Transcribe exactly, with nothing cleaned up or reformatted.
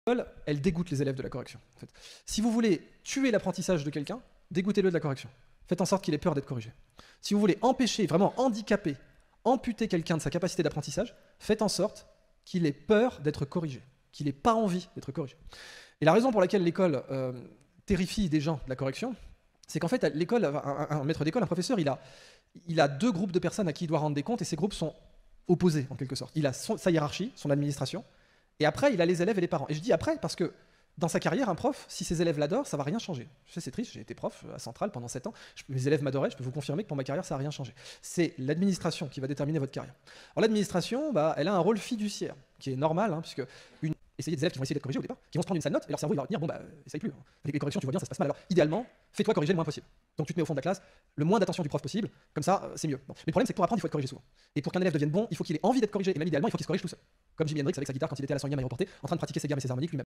l'école, elle dégoûte les élèves de la correction. En fait. Si vous voulez tuer l'apprentissage de quelqu'un, dégoûtez-le de la correction. Faites en sorte qu'il ait peur d'être corrigé. Si vous voulez empêcher, vraiment handicaper, amputer quelqu'un de sa capacité d'apprentissage, faites en sorte qu'il ait peur d'être corrigé, qu'il n'ait pas envie d'être corrigé. Et la raison pour laquelle l'école euh, terrifie des gens de la correction, c'est qu'en fait, l'école, un, un, un maître d'école, un professeur, il a, il a deux groupes de personnes à qui il doit rendre des comptes, et ces groupes sont opposés, en quelque sorte. Il a son, sa hiérarchie, son administration, et après, il a les élèves et les parents. Et je dis après parce que dans sa carrière, un prof, si ses élèves l'adorent, ça va rien changer. Je sais, c'est triste, j'ai été prof à Centrale pendant sept ans, je, mes élèves m'adoraient, je peux vous confirmer que pour ma carrière, ça n'a rien changé. C'est l'administration qui va déterminer votre carrière. Alors l'administration, bah, elle a un rôle fiduciaire, qui est normal, hein, puisque une... essayez des élèves qui vont essayer d'être corrigés au départ, qui vont se prendre une sale note, et leur cerveau il va retenir, bon bah, essaye plus. Hein. Avec les corrections, tu vois bien, ça se passe mal. Alors idéalement, fais-toi corriger le moins possible. Donc tu te mets au fond de la classe, le moins d'attention du prof possible, comme ça, c'est mieux. Bon. Mais le problème, c'est que pour apprendre, il faut être corrigé souvent. Et pour qu'un élève devienne bon, il faut qu'il ait envie d'être corrigé, et même idéalement, il faut qu'il se corrige tout seul. Comme Jimi Hendrix avec sa guitare quand il était à la Sonia aéroportée, en train de pratiquer ses gammes et ses harmoniques lui-même.